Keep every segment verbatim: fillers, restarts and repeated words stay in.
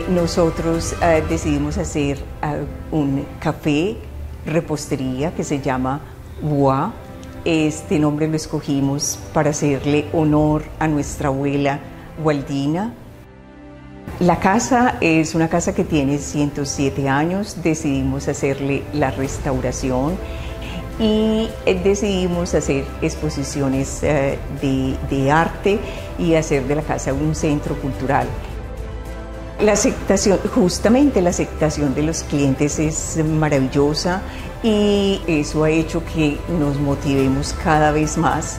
Nosotros uh, decidimos hacer uh, un café repostería que se llama Bois. Este nombre lo escogimos para hacerle honor a nuestra abuela Waldina. La casa es una casa que tiene ciento siete años, decidimos hacerle la restauración y decidimos hacer exposiciones uh, de, de arte y hacer de la casa un centro cultural. La aceptación, justamente la aceptación de los clientes es maravillosa y eso ha hecho que nos motivemos cada vez más.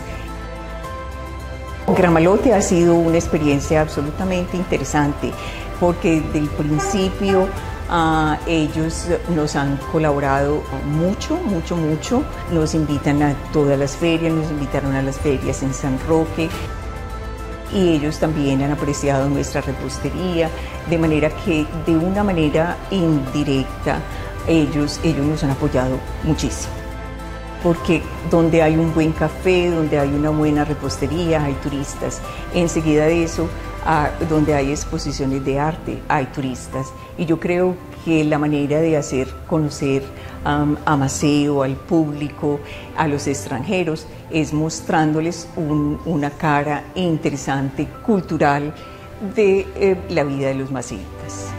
Gramalote ha sido una experiencia absolutamente interesante porque desde el principio uh, ellos nos han colaborado mucho, mucho, mucho. Nos invitan a todas las ferias, nos invitaron a las ferias en San Roque. Y ellos también han apreciado nuestra repostería, de manera que de una manera indirecta ellos, ellos nos han apoyado muchísimo. Porque donde hay un buen café, donde hay una buena repostería, hay turistas. Enseguida de eso, a, donde hay exposiciones de arte, hay turistas. Y yo creo que la manera de hacer conocer um, a Maceo, al público, a los extranjeros, es mostrándoles un, una cara interesante, cultural, de eh, la vida de los maceítas.